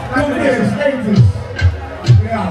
Look at their status. Yeah.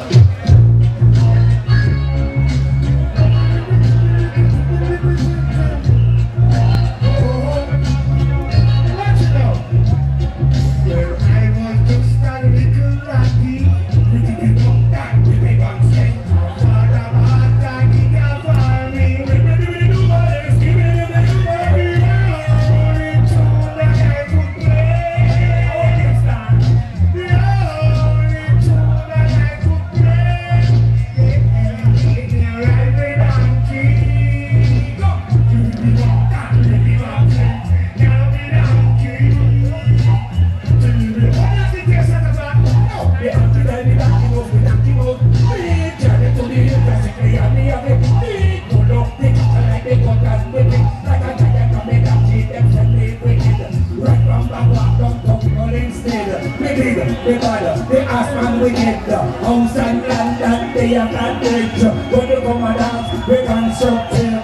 They ask man we get the house and land that they have not built. When you come and dance, we construct him.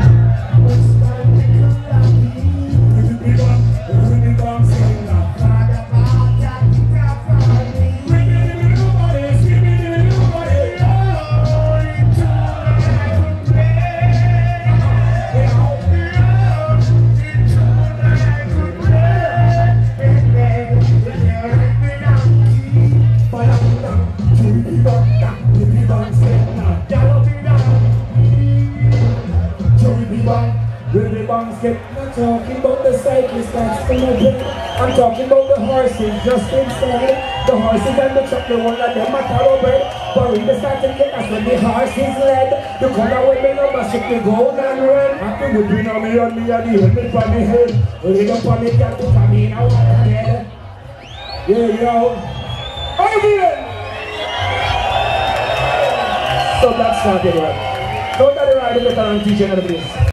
Not talking about the cyclists that's in the break. I'm talking about the horses just inside. The horses and the truck, the one that them are thoroughbred. But when they start to get us when the horse is led, the color will be no mash up the gold and red. After we bring on me and the helmet on the head. We don't on the cat to come in our head. Yeah, yo. Again! So that's not it, right? Don't let it ride the better and teach you this.